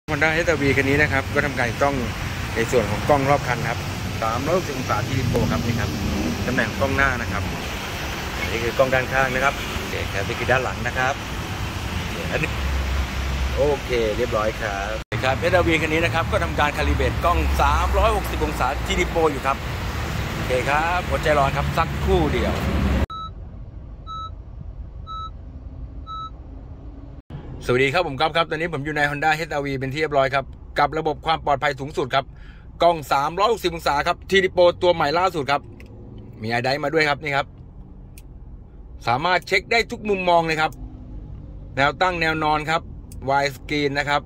Honda HR-V คันนี้นะครับก็ทำการต้องในส่วนของกล้องรอบคันครับ360องศาที่ริโปครับนี่ครับตำแหน่งกล้องหน้านะครับนี่คือกล้องด้านข้างนะครับโอเคครับนี่คือด้านหลังนะครับอันนี้โอเคเรียบร้อยครับครับ HR-V คันนี้นะครับก็ทำการคาลิเบรตกล้อง360องศาที่ริโปอยู่ครับโอเคครับอดใจรอครับสักครู่เดียวสวัสดีครับผมก๊อฟครับตอนนี้ผมอยู่ใน Honda HR-V เป็นที่เรียบร้อยครับกับระบบความปลอดภัยสูงสุดครับกล้อง360องศาครับทีริโปตัวใหม่ล่าสุดครับมีไอไดมาด้วยครับนี่ครับสามารถเช็คได้ทุกมุมมองเลยครับแนวตั้งแนวนอนครับไวด์สกรีนนะครับ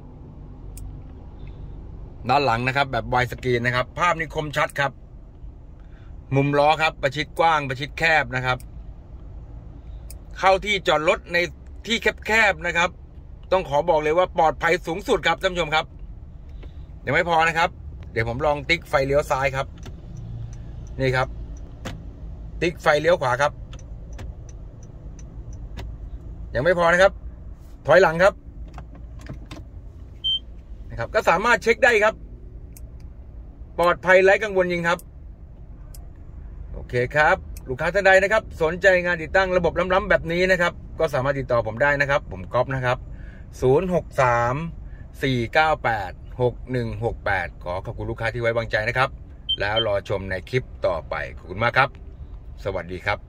ด้านหลังนะครับแบบไวด์สกรีนนะครับภาพนี้คมชัดครับมุมล้อครับประชิดกว้างประชิดแคบนะครับเข้าที่จอดรถในที่แคบๆนะครับต้องขอบอกเลยว่าปลอดภัยสูงสุดครับท่านผู้ชมครับยังไม่พอนะครับเดี๋ยวผมลองติ๊กไฟเลี้ยวซ้ายครับนี่ครับติ๊กไฟเลี้ยวขวาครับยังไม่พอนะครับถอยหลังครับนะครับก็สามารถเช็คได้ครับปลอดภัยไร้กังวลจริงครับโอเคครับลูกค้าท่านใดนะครับสนใจงานติดตั้งระบบล้ำๆแบบนี้นะครับก็สามารถติดต่อผมได้นะครับผมก๊อฟนะครับ063-498-6168ขอขอบคุณลูกค้าที่ไว้วางใจนะครับแล้วรอชมในคลิปต่อไปขอบคุณมากครับสวัสดีครับ